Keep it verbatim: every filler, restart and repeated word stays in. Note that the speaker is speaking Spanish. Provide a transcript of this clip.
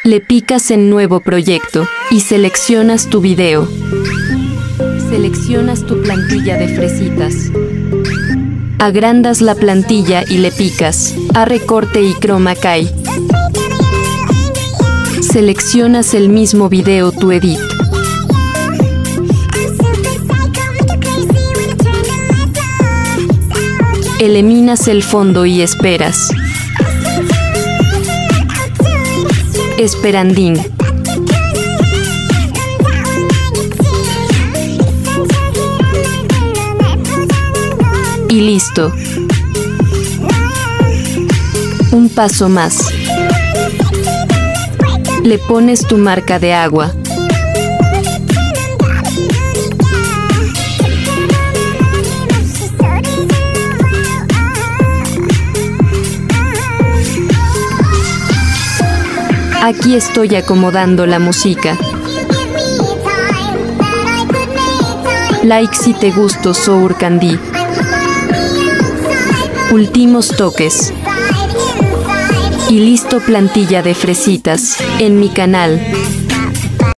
Le picas en Nuevo proyecto y seleccionas tu video. Seleccionas tu plantilla de fresitas. Agrandas la plantilla y le picas a recorte y chroma key. Seleccionas el mismo video tu edit. Eliminas el fondo y esperas. Esperandín. Y listo. Un paso más. Le pones tu marca de agua. Aquí estoy acomodando la música. Like si te gustó Sour Candy. Últimos toques. Y listo plantilla de fresitas en mi canal.